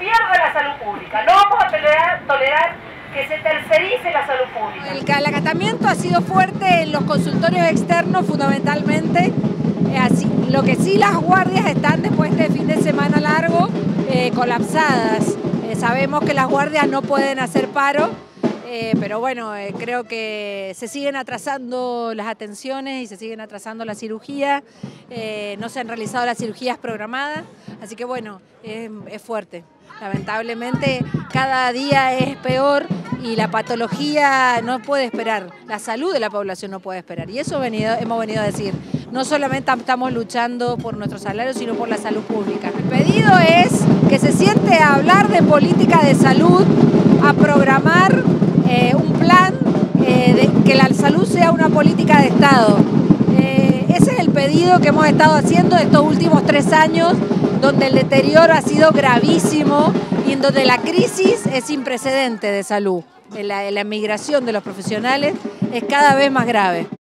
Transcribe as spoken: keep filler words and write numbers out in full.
pierda la salud pública. No vamos a tolerar, tolerar que se tercerice la salud pública. El, el acatamiento ha sido fuerte en los consultorios externos fundamentalmente. Eh, así, lo que sí, las guardias están después de fin de semana largo eh, colapsadas. Eh, sabemos que las guardias no pueden hacer paro, eh, pero bueno, eh, creo que se siguen atrasando las atenciones y se siguen atrasando la cirugía. Eh, no se han realizado las cirugías programadas, así que bueno, es, es fuerte. Lamentablemente cada día es peor y la patología no puede esperar, la salud de la población no puede esperar, y eso venido, hemos venido a decir. No solamente estamos luchando por nuestros salarios, sino por la salud pública. El pedido es que se siente a hablar de política de salud, a programar eh, un plan, eh, de que la salud sea una política de Estado. Eh, ese es el pedido que hemos estado haciendo estos últimos tres años, donde el deterioro ha sido gravísimo y en donde la crisis es sin precedente de salud. La, la migración de los profesionales es cada vez más grave.